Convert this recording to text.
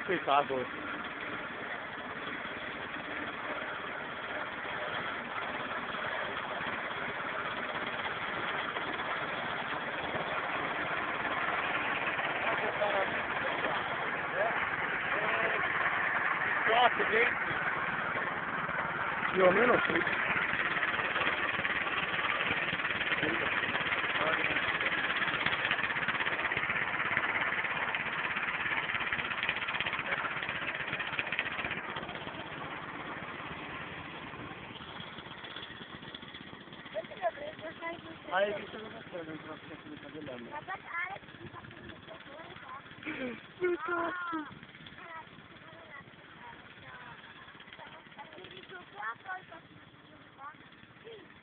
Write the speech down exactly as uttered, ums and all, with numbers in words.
spettacolo. Più o meno sì. Hai visto cosa c'è nel prossimo di Padellano? Ma guarda Alex, mi fa un microfono qua.